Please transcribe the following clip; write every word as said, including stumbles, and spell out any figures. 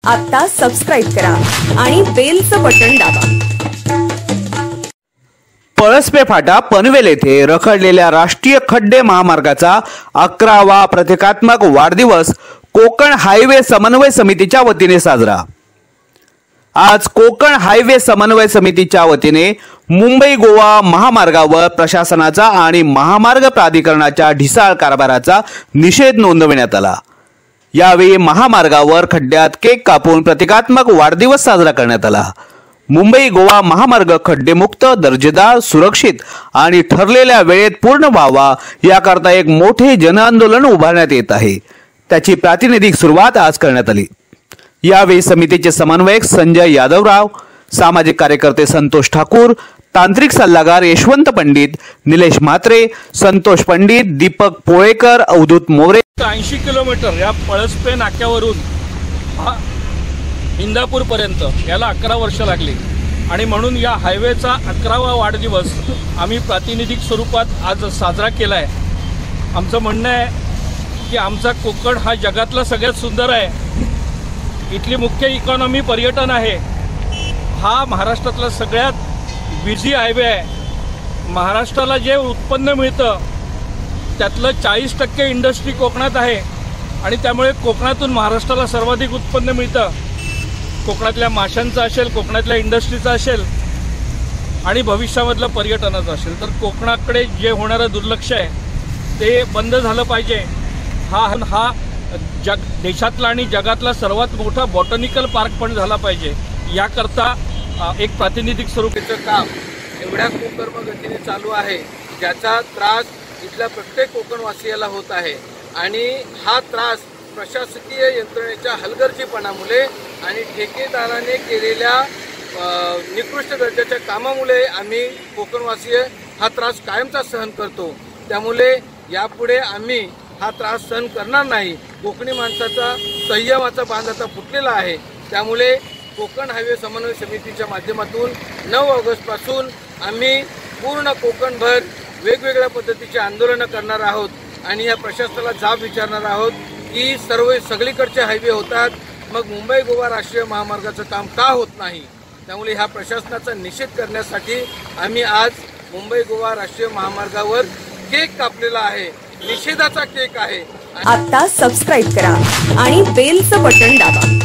आता सबस्क्राइब करा आणि बेलचं बटन दाबा। पळसपे फाटा पनवेल येथे रखडलेल्या राष्ट्रीय खड्डे महामार्गाचा अकरावा प्रतिकात्मक वाढदिवस कोकण हायवे समन्वय समितीच्या वतीने साजरा। आज कोकण हायवे समन्वय समितीच्या वतीने मुंबई गोवा महामार्गावर प्रशासनाचा आणि महामार्ग प्राधिकरणाच्या ढिसाळ कारभाराचा निषेध नोंदवण्यात आला। यावेळी महामार्गावर खड्ड्यात केक कापून प्रतिकात्मक वाढदिवस साजरा करण्यात आला। मुंबई गोवा महामार्ग खड्डेमुक्त, दर्जेदार, सुरक्षित आणि ठरलेल्या वेळेत पूर्ण व्हावा याकरता एक मोठे जनआंदोलन उभारण्यात येत आहे। त्याची प्रातिनिधिक सुरुवात आज करण्यात आली। यावेळी समितीचे समन्वयक संजय यादवराव, सामाजिक कार्यकर्ते संतोष ठाकूर, तांत्रिक सल्लागार यशवंत पंडित, निलेश म्हात्रे, संतोष पंडित, दीपक पोळेकर, अवधूत मोरे। ऐंशी किलोमीटर या पळसपे नाक्यावरून इंदापूर पर्यंत याला अकरा वर्ष लागली आणि म्हणून या हायवेचा अकरावा वाढदिवस आम्ही प्रातिनिधिक स्वरूपात आज साजरा केला आहे। आमचं म्हणणं आहे की आमचा कोकण हा जगातला सगळ्यात सुंदर आहे। इथली मुख्य इकॉनॉमी पर्यटन आहे। हा महाराष्ट्रातला सगळ्यात बिझी हायवे आहे। महाराष्ट्राला जे उत्पन्न मिळतं त्यातलं चाळीस टक्के इंडस्ट्री कोकणात आहे आणि त्यामुळे कोकणातून महाराष्ट्राला सर्वाधिक उत्पन्न मिळतं। कोकणातल्या माशांचं असेल, कोकणातल्या इंडस्ट्रीचं असेल आणि भविष्यामधलं पर्यटनाचं असेल, तर कोकणाकडे जे होणारं दुर्लक्ष आहे ते बंद झालं पाहिजे। हा हा जग देशातला आणि जगातला सर्वात मोठा बॉटनिकल पार्क पण झाला पाहिजे। याकरता एक प्रातिनिधिक स्वरूपाचं काम एवढ्या कोकण गतीने चालू आहे, ज्याचा त्रास इथल्या प्रत्येक कोकणवासियाला होत आहे आणि हा त्रास प्रशासकीय यंत्रणेच्या हलगर्जीपणामुळे आणि ठेकेदाराने केलेल्या निकृष्ट दर्जाच्या कामामुळे आम्ही कोकणवासीय हा त्रास कायमचा सहन करतो। त्यामुळे यापुढे आम्ही हा त्रास सहन करणार नाही। कोकणी माणसाचा संयमाचा बांध आता फुटलेला आहे। त्यामुळे कोकण हायवे समन्वय समितीच्या माध्यमातून नऊ ऑगस्ट पासून आम्ही पूर्ण कोकणभर वेगवेगळ्या पद्धतीचे आंदोलन करणार आहोत आणि या प्रशासनाला जाब विचारणार आहोत की सर्व सगळीकडचे हायवे होतात, मग मुंबई गोवा राष्ट्रीय महामार्गाचं काम का होत नाही। त्यामुळे ह्या प्रशासनाचा निषेध करण्यासाठी आम्ही आज मुंबई गोवा राष्ट्रीय महामार्गावर केक कापलेला आहे, निषेधाचा केक आहे। आता सबस्क्राइब करा आणि बेलचं बटन दाबा।